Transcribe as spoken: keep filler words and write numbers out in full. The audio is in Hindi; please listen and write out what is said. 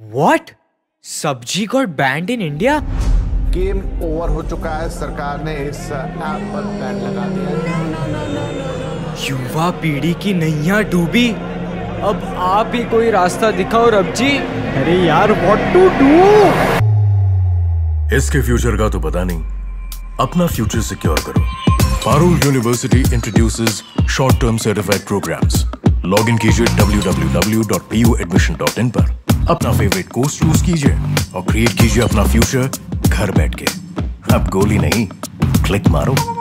What? सब्जी got banned in India? Game over हो चुका है, सरकार ने इस ऐप पर बैन लगा दिया। युवा पीढ़ी की नैया डूबी, अब आप ही कोई रास्ता दिखाओ रब जी। अरे यार व्हाट टू डू? इसके फ्यूचर का तो पता नहीं, अपना फ्यूचर सिक्योर करो। Parul University introduces short term certified programmes. Log in कीजिए W W W dot P U admission dot in पर, अपना फेवरेट कोर्स चूज कीजिए और क्रिएट कीजिए अपना फ्यूचर घर बैठ के। अब गोली नहीं, क्लिक मारो।